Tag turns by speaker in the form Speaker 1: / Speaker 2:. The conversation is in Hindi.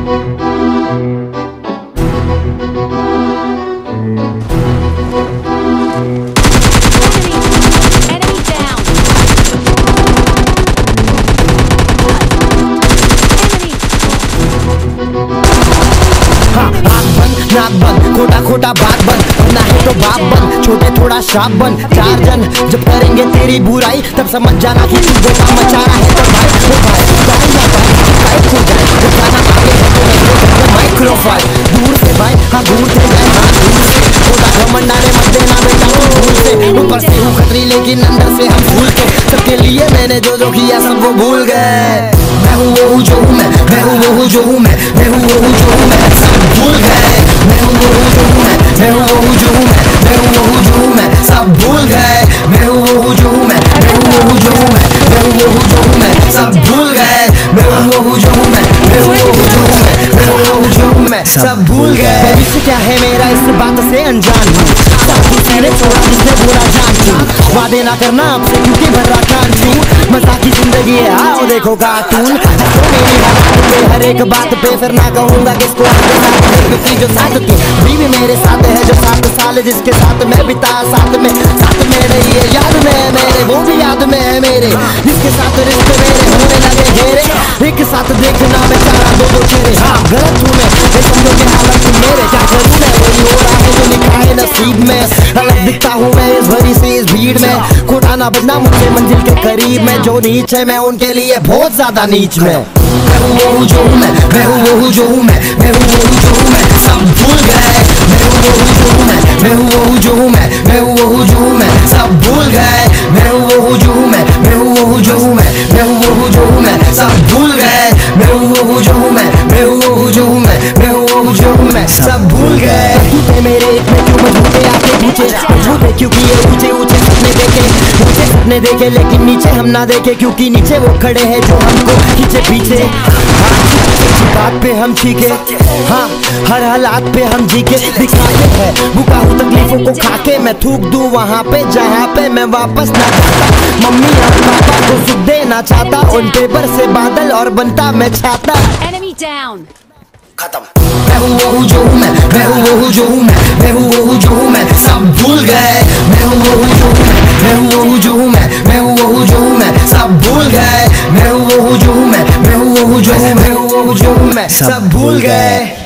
Speaker 1: नाक बंद, खोटा खोटा बात बंद, ना है तो बाप बंद, छोटे थोड़ा शाप बंद। 4 जन जब करेंगे तेरी बुराई तब समझ जाना कि तू बेटा मचा रहा है। तो भाई ओ भाई जाए ना भाई खो जाए जब गाना आगे है माइक्रोफोन दूर से भाई, हाँ दूर से जाए, हाँ दूर से खोटा घमंडा ने मत देना बेटा दूर से। ऊपर से हूँ खतरी लेकिन अंदर से हम भूल के, सबके लिए मैंने जो जो किया सब वो भूल गए। मैं हूँ वो हूँ जो हूँ मैं हूँ वो हूँ जो हूँ मैं हूँ वो हूँ जो हूँ मैं, सब भूल गए। मैं हूँ वो हूँ जो हूँ मैं हूँ वो हूँ जो हूँ मैं हूँ वो हूँ जो हूँ मैं, सब भूल गए। मैं हूँ वो हूँ जो हूँ मैं हूँ वो हूँ जो हूँ मैं हूँ वो हूँ जो हूँ मैं, सब भूल गए। मैं हूँ वो हूँ जो हूँ मैं हूँ वो हूँ जो हूँ मैं हूँ वो हूँ जो हूँ मैं, सब भूल गए। भविष्य क्या है मेरा इस बात से अनजान हूँ, साथी सीने छोड़ा जिसने बोला जान छू। वादे ना करना आपसे क्योंकि भर्रा कान छू, मजाक की जिंदगी है आओ देखो कार्टून। हर एक बात पे फिर ना कहूँगा किसको आपके साथ है, क्योंकि जो साथ थी बीवी मेरे साथ है, जो 7 साल जिसके साथ मैं बिता साथ में रही है, याद में है मेरे वो भी याद में है मेरे, जिसके साथ रिश्ते मेरे होने लगे घेरे। एक साथ देखना बेचारा 2-2 चेहरे, हाँ गलत हूँ मैं ये समझो कि हालत मेरे क्या करूँ मैं, वही हो रहा है जो लिखा है नसीब में। अलग दिखता हूँ मैं इस भरी से इस भीड़ में, खोटा ना बजना मुझसे मंजिल के करीब में, जो नीच है मैं उनके लिए बहुत ज्यादा नीच में। मैं हूँ वो हूँ जो हूँ मैं हूँ वो हूँ जो हूँ मैं हूँ वो हूँ जो हूँ मैं, सब भूल गए। मैं हूँ वो हूँ जो हूँ मैं हूँ वो हूँ जो हूँ मैं हूँ वो हूँ जो हूँ मैं, सब भूल गए। मैं हूँ वो हूँ जो हूँ मैं हूँ वो हूँ जो हूँ मैं हूँ वो हूँ जो हूँ मैं, सब भूल गए। मैं हूँ वो हूँ जो हूँ मैं हूँ वो हूँ जो हूँ मैं हूँ वो हूँ जो हूँ मैं, सब भूल गए। टूटे मेरे इतने क्यों मजबूते आके पीछे मजबूते क्योंकि ये ऊंचे ऊंचे सपने देखे, ऊंचे सपने देखे लेकिन नीचे हम ना देखे, क्योंकि नीचे वो खड़े हैं जो हमको खींचे पीछे। बात पे हम ठीके, हाँ हर हालात पे हम जी के दिखाते हैं, भूखा हूँ तकलीफों को खाके मैं थूक दूं वहाँ पे जहाँ पे मैं वापस ना जाता। मम्मी और पापा को सुख देना चाहता, उन पेपर से बादल और बनता मैं छाता। खत्म। मैं हूँ वो हूँ जो हूँ मैं हूँ वो हूँ जो हूँ मैं हूँ वो हूँ जो हूँ मैं, सब भूल गए। मैं हूँ वो हूँ जो हूँ मैं हूँ वो हूँ जो हूँ मैं हूँ वो हूँ जो हूँ मैं, सब भूल गए। मैं हूँ वो हूँ जो हूँ मैं हूँ वो हूँ जो हूँ मैं हूँ वो हूँ जो हूँ मैं, सब भूल गए।